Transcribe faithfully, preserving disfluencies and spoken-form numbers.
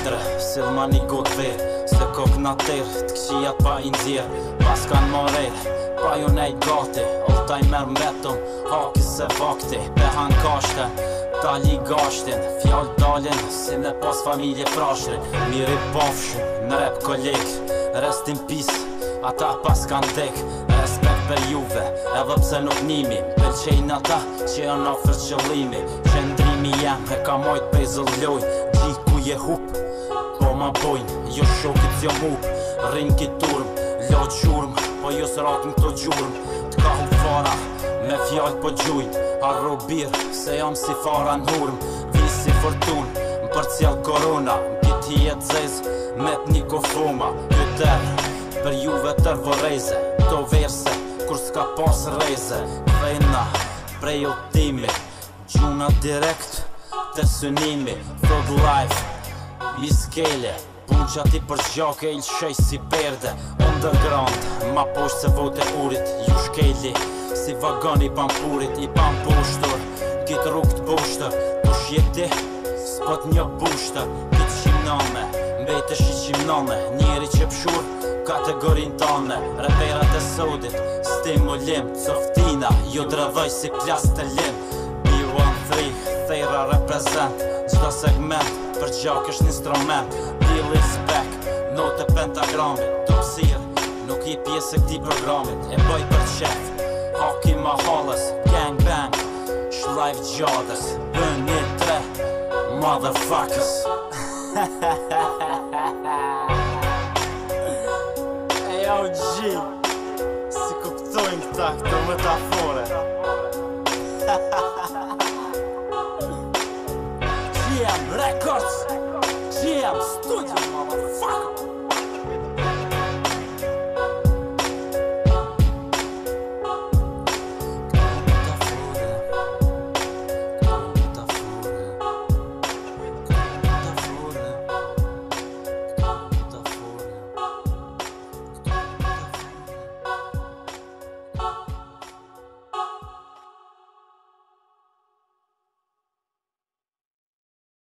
Indre, sill ma një gotë verë Se kok na terë, t'këshijat pa i nxjerë Pas kan morer, pa ju nejt gati Alltaj merë mbetëm, haki se vakti Behan kashten, tali gashtin Fjall dalin, si me pas familje prashri Miri pafshim, në rep kolegë Rest in peace, ata pas kan dek Respekt për juve, edhe pse nuk nimi Pëlqejnë ata që janë ofër qëllimi Qëndrimi jem, e ka mojt pejzëll loj Gjik ku je hup, po ma bojnë Jo shokit jo mup, rrin ki turm Lo gjurm, po jo s'ratën këto gjurm T'ka hu fara, me fjall po gjujnë Arro bir, se jam si fara n'hurm Vis si fortun, m'për cjell korona M'kit hijet zez, me t'ni kofuma Kyter, për juve tër voreze To verse, kur s'ka pas reze Vejna, prej optimi Gjuna direkt, të synimi Thug life, i skele Pun që ati për gjake il shej si berde Underground, ma posht se vote urit Ju shkeli, si vagoni pampurit I pampushtur, kitë rrug t'bushtër Kush jeti, s'pët një bushtër Kitë qimname, mbejtë shi qimname Njeri që pshur, kategorin tane Reperat e sodit, stimulim Coftina, ju dredhoj si plas të lim B one three, thejra reprezent Gjda segment, për gjak është instrument Billy Speck, note pentagramit Top sir, nuk i pjesë e këti programit E bëj për qef, haki ma halës Gang bang, shlajv gjadës Bën një tre, motherfuckers E jo G, si kuptojnë këta këto metafore G M Records, G M Studio, motherfucker